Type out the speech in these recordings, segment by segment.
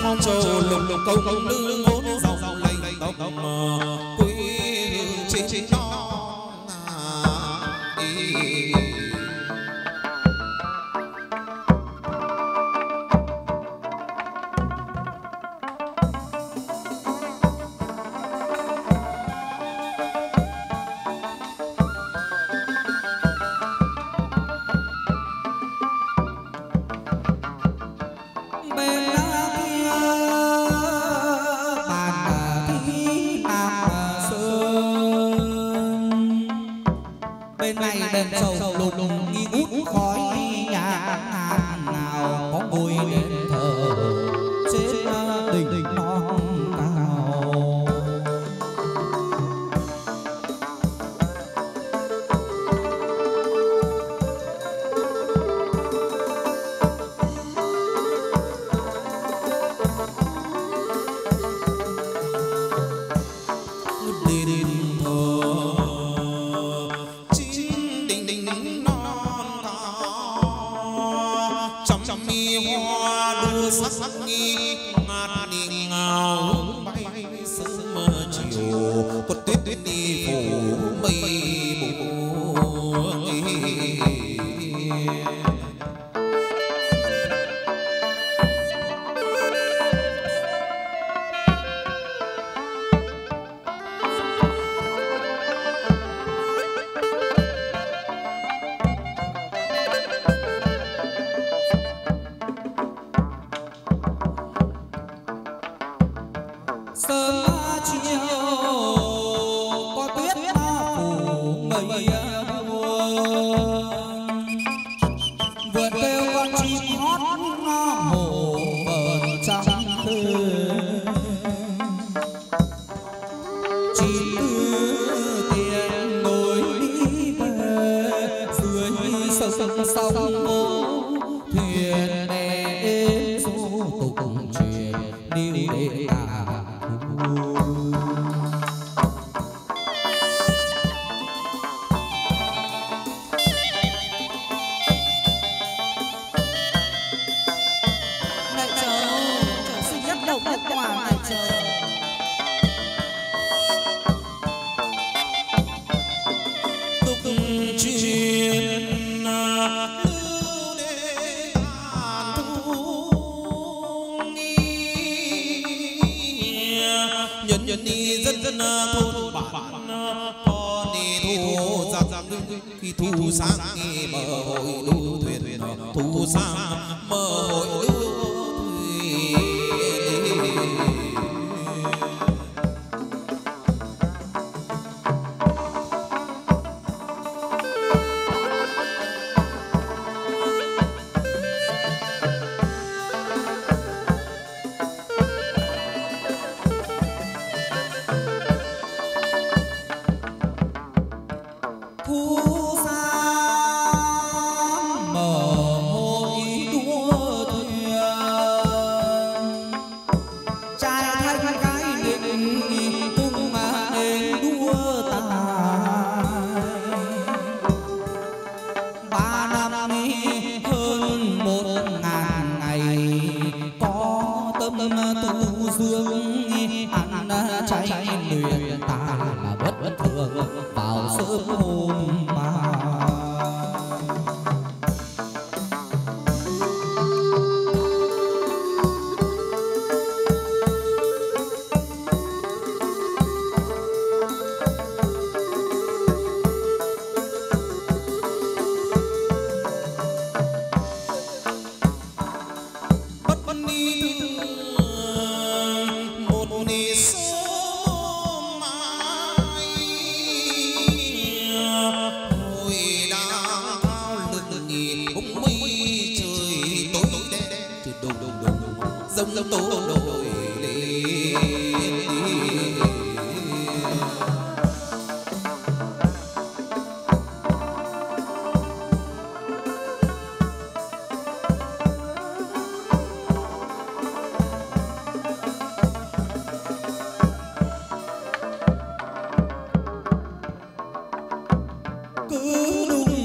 trầu lục lục công nữ ngôn dòng lệnh tóc quý chính đó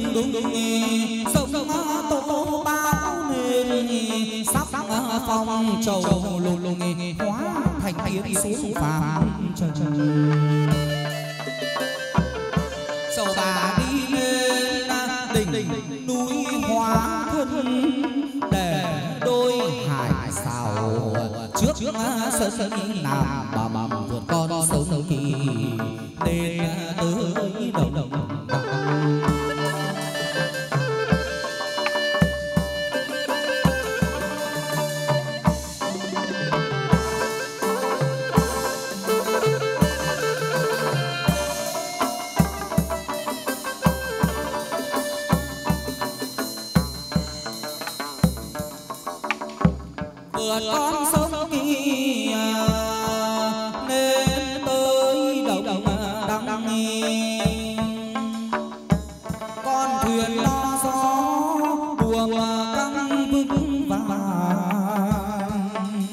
sông tổ bao nên sắp phong trầu lùng lùng hóa thành tiếng xuống phàm trần. Dầu bà đi lên đỉnh núi hóa thân để đôi hải xào trước sân làm bà mầm vượt con sông Kỳ đến tới đồng. Vượt con sông Kỳ nên tới đồng đăng nghi, con thuyền lo gió buồm căng vững vàng.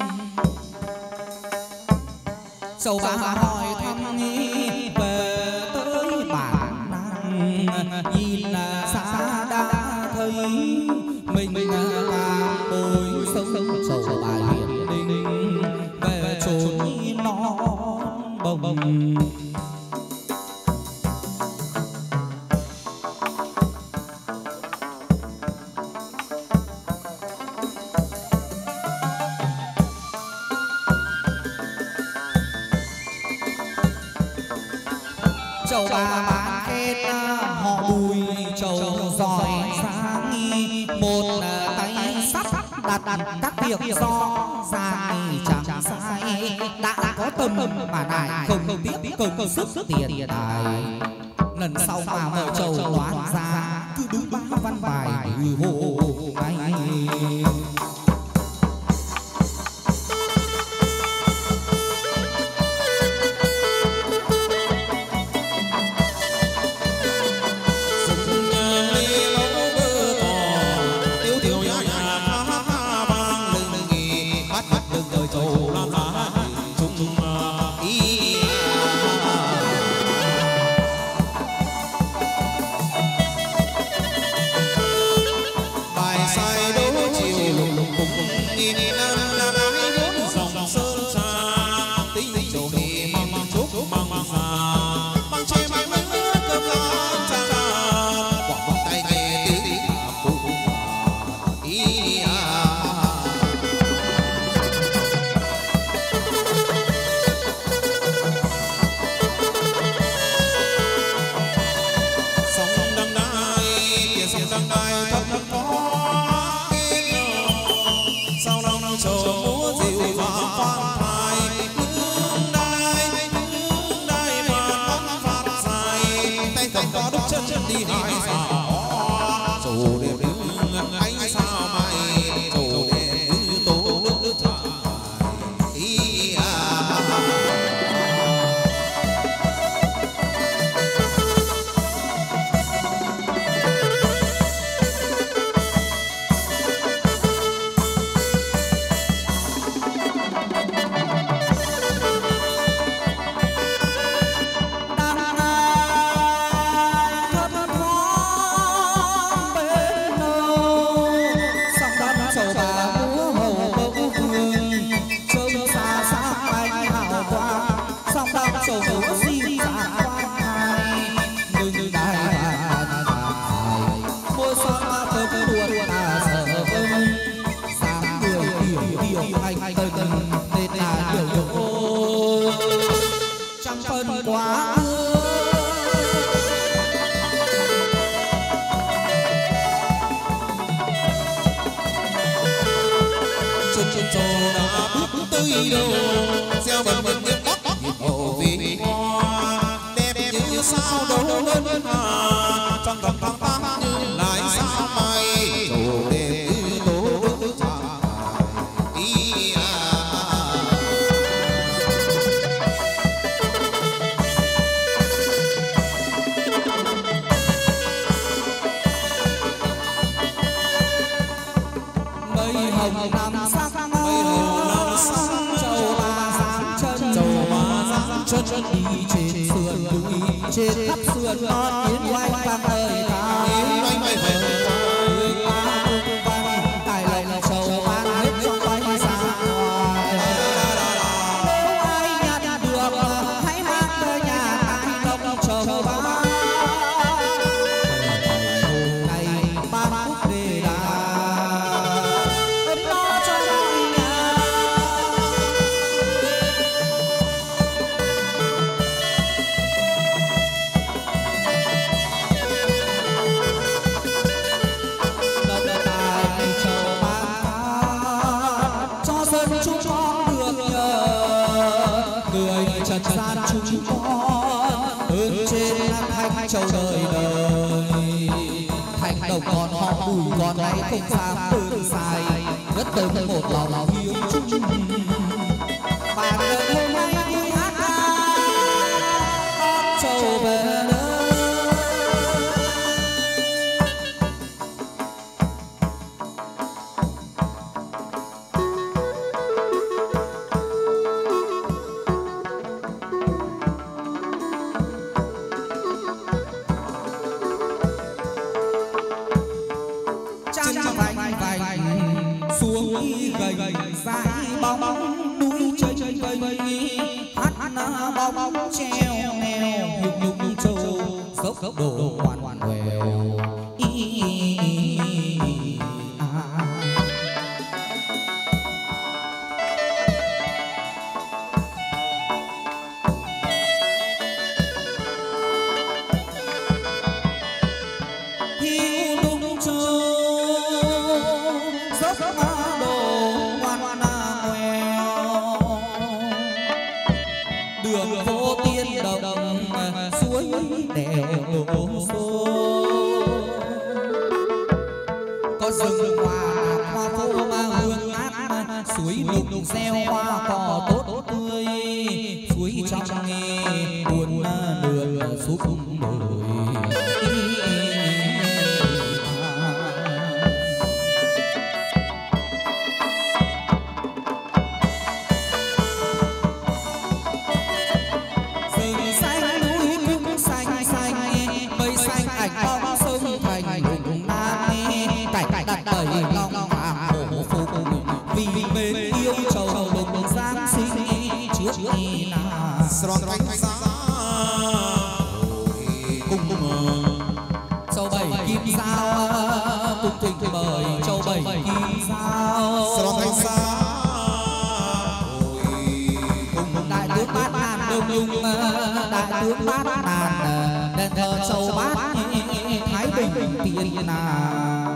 Sầu bà hỏi thăm nghi về tới bản năng, nhìn xa đã thấy mình càng bối sông. Sầu bà hiền đình về chốn non bồng. Chầu bà bán kết họ Bùi chầu giỏi sáng nghi, một tay sắt đặt các việc do ra chẳng sai, đã có tâm mà lại không tiếc công sức tiền tài. Lần sau mà mở chầu đoán ra cứ đúng ba văn bài hồ ngay. Chân đi trên sườn núi, trên khắp sườn non tiếng oanh vang lời ca. Tài lệnh trầu ban hết trong tay xa. con được nhờ người trần gian chúng con ơn trên thanh châu đời đời thành đồng còn họ Bùi còn đấy không dám đơn sai rất tới một lòng hiếu chung và đời hôm nay vui hát ca châu về bóng treo neo nhung châu dốc đổ ngoằn ngoèo gieo hoa cỏ tốt tươi suối trong nghe buồn đường suốt đời rừng xanh núi cũng xanh xanh mây xanh ảnh bóng sông thành hùng nam cảnh đặt đầy lòng hàm hổ phục vì bên yêu châu đồng giang sinh trước khi nào sron cánh giá cùng châu bảy kim sao cùng thịnh bởi châu bảy kim sao sron cánh giá cùng đại tướng bát ngàn đông nhung đại tướng bát ngàn đền thờ châu bát thái bình tiền nào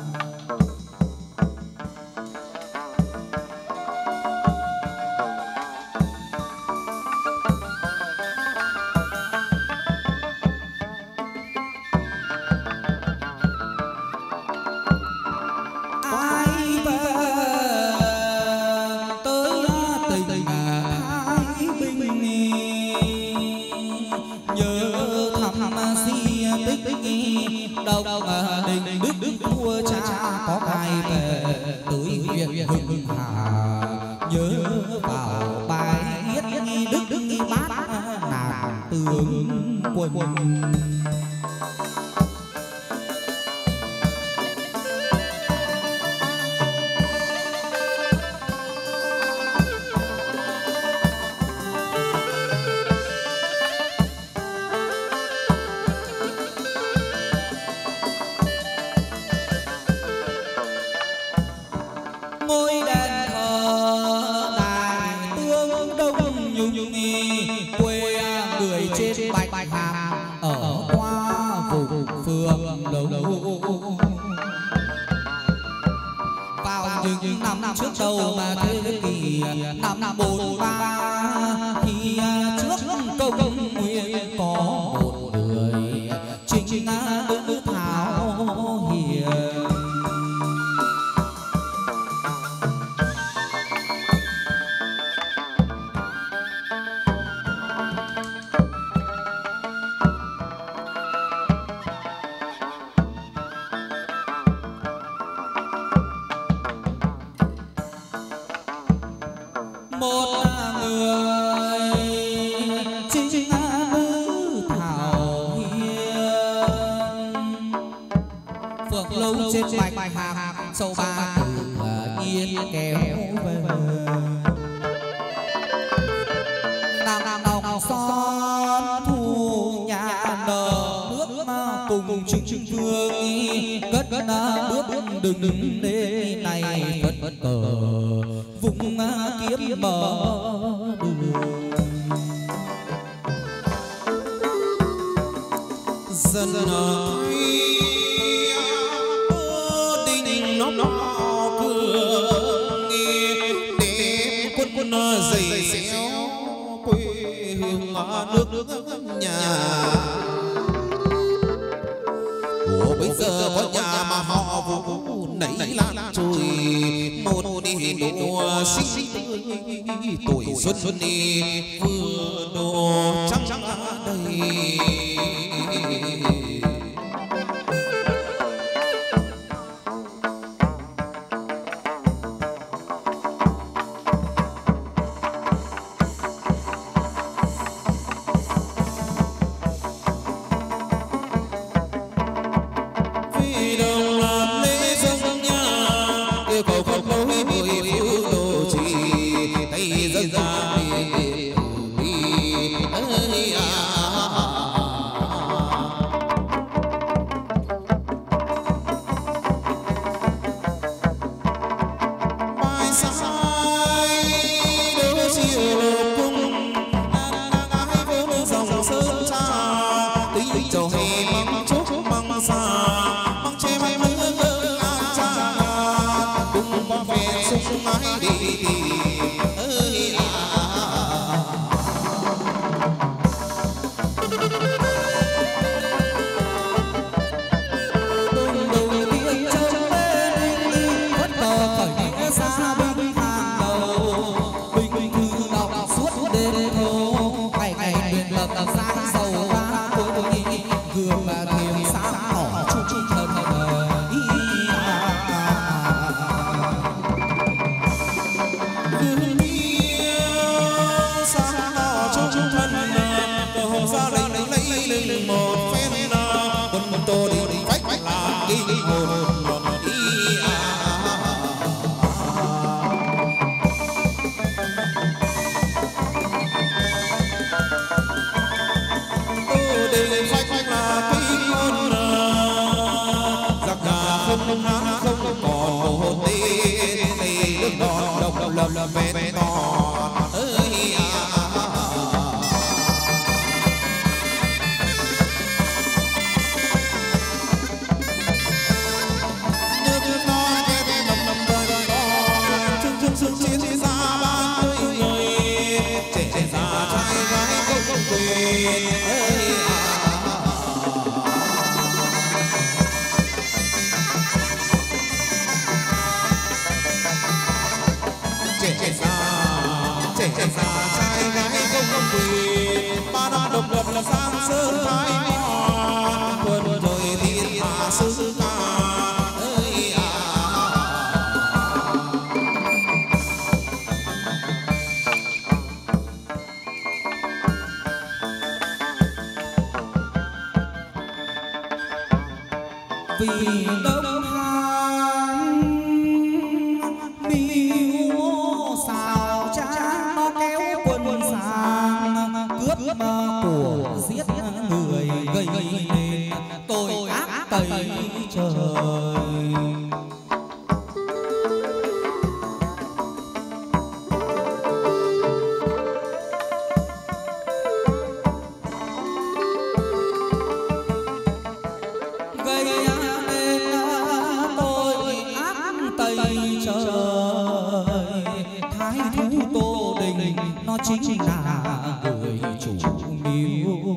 đừng đê này phất cờ vùng kiếm mở đường dân đình nó cửa nghe đêm quân dày xéo quê hương nước nhà. Ủa bây giờ có nhà mà họ vũ nảy lan trôi một đi đùa sinh tuổi xuân đi vừa đồ trắng đầy. Vì đông han miêu xào cha nó kéo quân sang cướp của giết người gây nên tội ác tày trời. Chính là người chủ mưu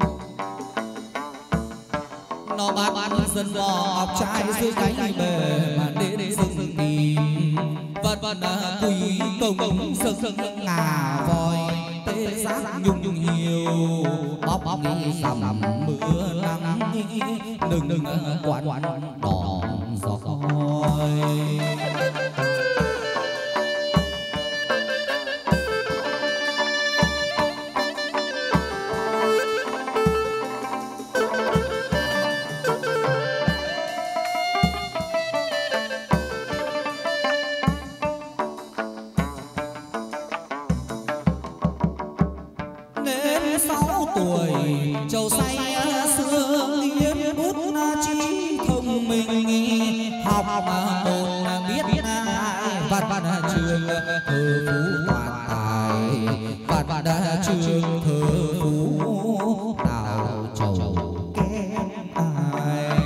nó bắt dân bò ngọc trai dưới cánh bề mà đến rừng tìm vật quỳ công sừng ngà voi tê giác nhung nhiều bóc nghi sầm mưa nắng đừng quán đỏ gió khói. Chầu say xưa nghiên bút trí thông minh học một biết ai văn trường thơ phú toàn tài văn trường thơ phú nào chầu kém ai.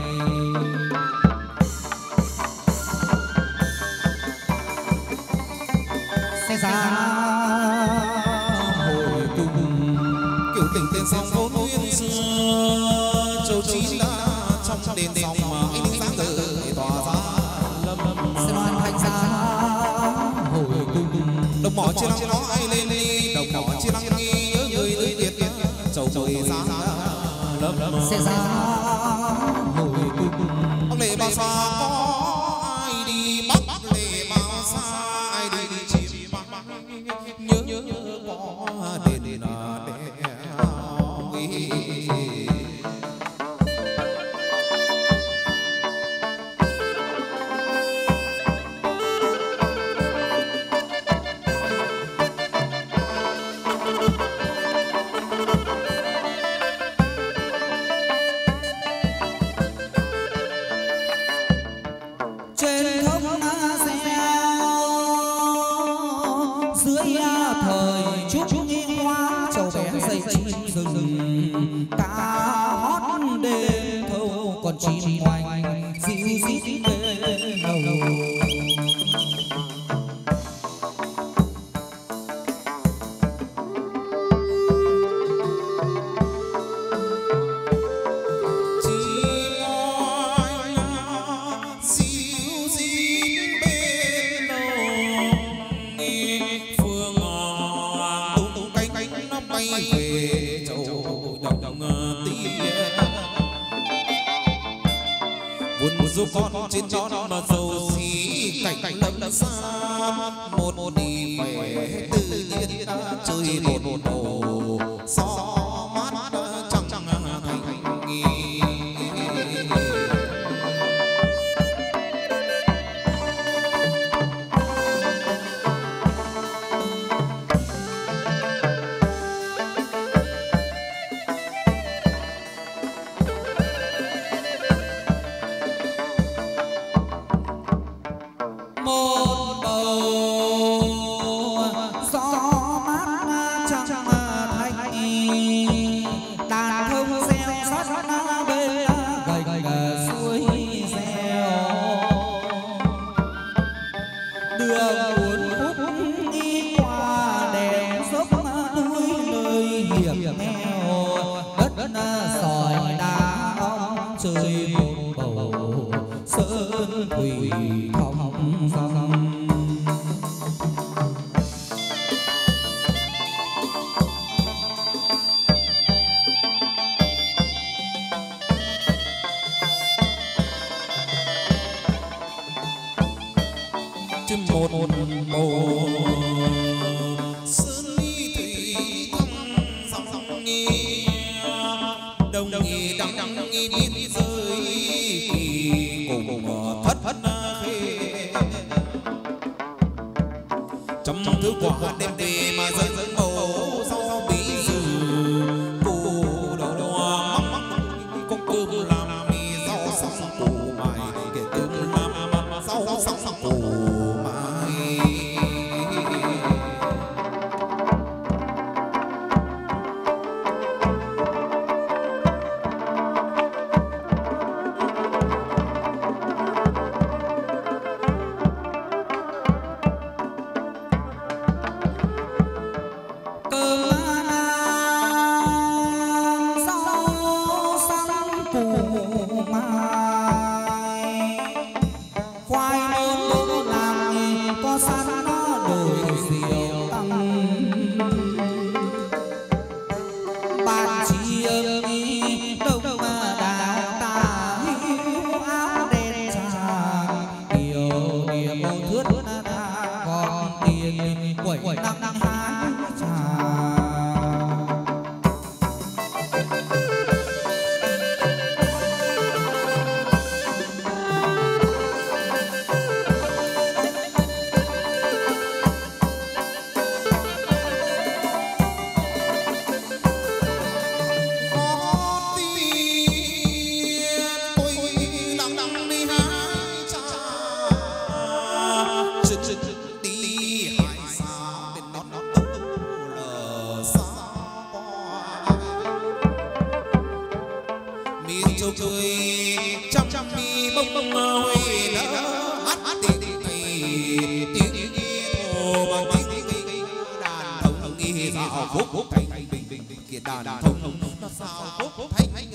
Sẽ ra đền sông vốn nguyên xưa châu chín đã trong đền sông mà ánh sáng từ tỏa ra sẽ loan thành ra hồi cung đồng mỏ chia lăng nó ai lên đi đồng mỏ chia lăng nghi nhớ người tới việt chầu trời sáng sẽ ra hồi cung ông lệ bao xa có ai đi bắc lệ bao xa ai đi chim nhớ có đền là đèo trên thốc dưới thời trúc nghi hoa châu bé dây chim rừng cá hót đêm thâu còn chim hoành dịu rít bên đầu dù con trên non mà dầu xí cảnh lâm xa một đi khỏe tự nhiên ta chơi một đồ gió mát chẳng thành nghi một bầu gió mát chẳng thành đàn thông reo sát bên gành suối reo đường uốn khúc đi qua đèn dốc núi nơi hiểm nghèo đất sỏi đá ong chơi một bầu sơn thủy thong dong trên một bầu sơn thủy thong dong nghi đồng nghi đắng nghi biên giới cùng thất khê trong thứ quả đêm về mà dẫn màu sau bí dừ cù đầu đoa mắm có cơm làm mì rau sống củ mài kể cơm làm rau sống củ mài sao phúc thành bình bình kia đàn thông nó sao phúc thành bình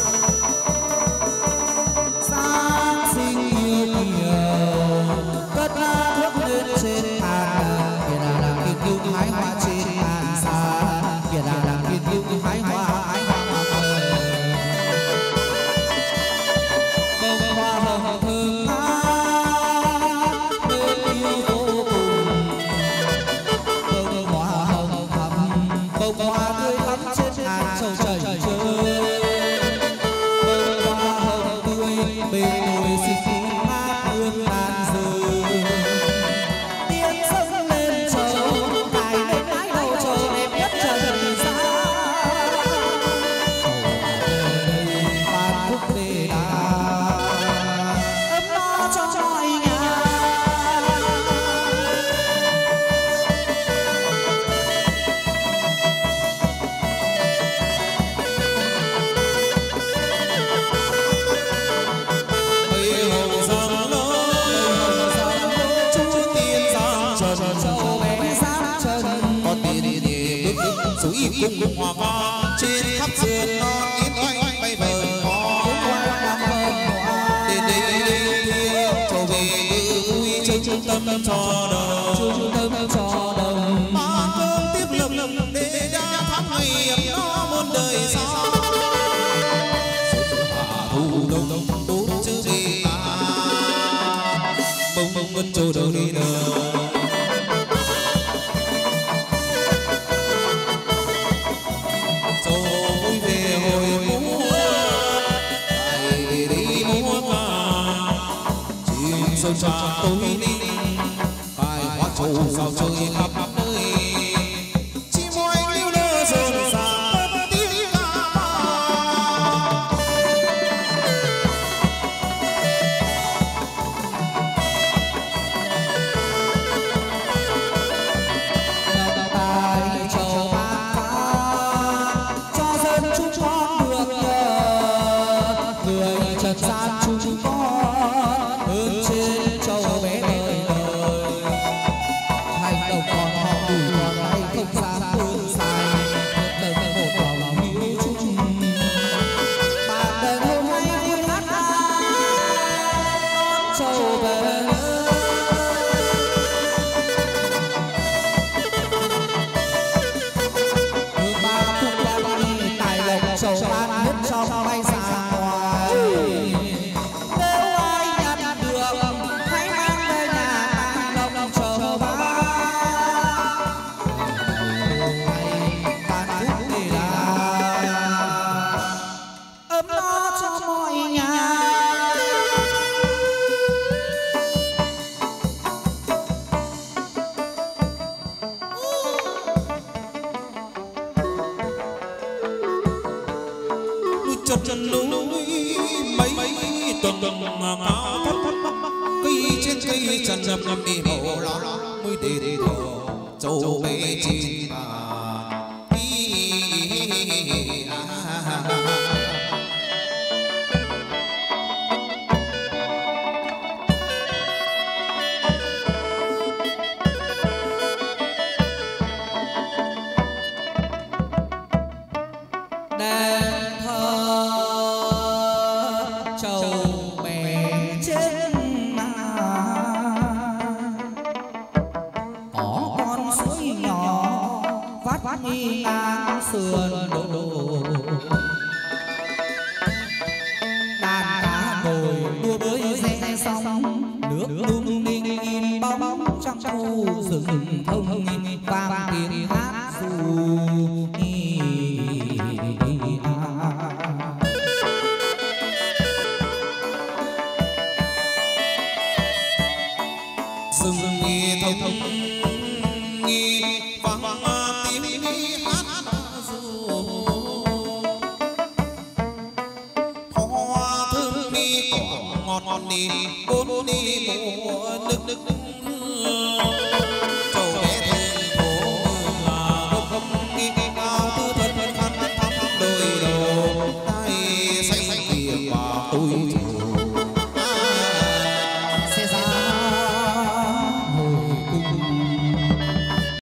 cất cùng hòa ca trên khắp sườn non yến oanh bay vờn có đến đây trở về vui chơi trung tâm cho đồng mà cơm tiếp lầm để đã thắm ngày nó muôn đời sau thu đông tốt chữ gì bông vân trôi đầu đi đời sơn trà tối đi tài hóa trầu sao chơi khắp nơi chỉ mỗi lưu lơ rộn ràng tiếng ca tài trầu bát ca cho dân chúng con được nhờ người trần gian chúng con hướng trên châu bé đời hành động còn họ đủ còn hay không dám phương sai nhất đời một lòng hiếu chung bạn đời hôm nay vui hát đón châu về hương ba khúc đã đi tài lộc châu an nhất trong bay xa ngoài chân núi mấy tuần cao cây trên cây trần trầm đi màu lá mới để thờ châu bé trên bàn sườn đổ đàn cá bồi đua với rẽ sóng nước lung linh in bóng trong khu rừng thông vang tiếng hát ru rừng nghe thông nghe vang tiếng hát ngọt đi bốn đi mùa nước châu bé thương phố là gốc đi cao tư thân khăn thắm đôi đầu tay xanh kia và tôi